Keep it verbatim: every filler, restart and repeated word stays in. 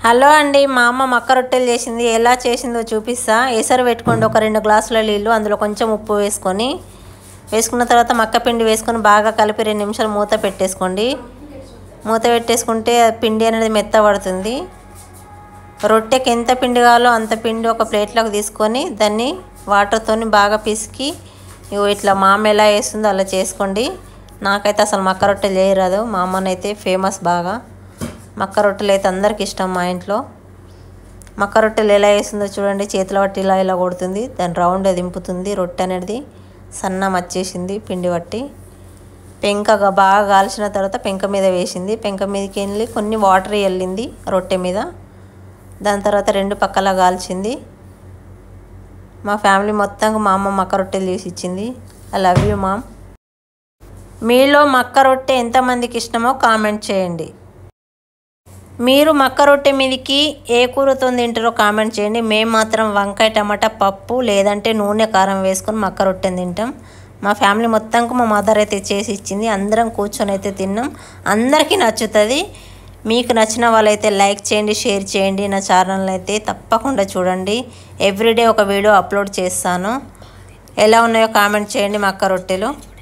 Hello అండి, మా అమ్మ మక్క రొట్టెలు చేసింది. ఎలా చేసిందో చూపిస్తా. ఎసరు పెట్టుకోండి, ఒక రెండు గ్లాసుల నీళ్ళు, అందులో కొంచెం ఉప్పు వేసుకొని వేసుకున్న తర్వాత మక్క పిండి వేసుకొని బాగా కలిపి రెండు నిమిషాలు మూత పెట్టేసుకోండి. మూత పెట్టేసుకుంటే పిండి అనేది మెత్త పడుతుంది. రొట్టెకి ఎంత పిండి కావాలో అంత పిండి ఒక ప్లేట్లోకి తీసుకొని దాన్ని వాటర్తో బాగా పిసికి ఇట్లా మా అమ్మ ఎలా వేస్తుందో అలా చేసుకోండి. నాకైతే అసలు మక్క రొట్టెలు చేయరాదు. మా అమ్మనైతే ఫేమస్ బాగా మక్క రొట్టెలు అయితే అందరికి ఇష్టం. మా ఇంట్లో మక్క రొట్టెలు ఎలా వేస్తుందో చూడండి. చేతుల పట్టి ఇలా ఇలా కొడుతుంది, దాన్ని రౌండ్ దింపుతుంది. రొట్టె అనేది సన్నం వచ్చేసింది పిండి పట్టి. పెంకగా బాగా కాల్చిన తర్వాత పెంక మీద వేసింది. పెంక మీదకి వెళ్ళి కొన్ని వాటర్ వెళ్ళింది రొట్టె మీద. దాని తర్వాత రెండు పక్కల కాల్చింది. మా ఫ్యామిలీ మొత్తంగా మా అమ్మ మక్క రొట్టెలు చేసి ఇచ్చింది. I love you mom. మీలో మక్క రొట్టె ఎంతమందికి ఇష్టమో కామెంట్ చేయండి. మీరు మక్క రొట్టె మీదకి ఏ కూరతో తింటారో కామెంట్ చేయండి. మేము మాత్రం వంకాయ టమాటా పప్పు లేదంటే నూనె కారం వేసుకొని మక్క రొట్టెని తింటాం. మా ఫ్యామిలీ మొత్తంకు మా మదర్ అయితే చేసి ఇచ్చింది. అందరం కూర్చొని అయితే తిన్నాం. అందరికీ నచ్చుతుంది. మీకు నచ్చిన వాళ్ళైతే లైక్ చేయండి, షేర్ చేయండి. నా ఛానల్ అయితే తప్పకుండా చూడండి. ఎవ్రీడే ఒక వీడియో అప్లోడ్ చేస్తాను. ఎలా ఉన్నాయో కామెంట్ చేయండి మక్క రొట్టెలు.